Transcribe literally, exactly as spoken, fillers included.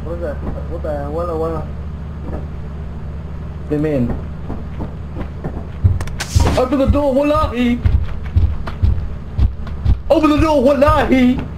What's that? What the? What the? What the? Them in. Open the door, wallahi! Open the door, wallahi!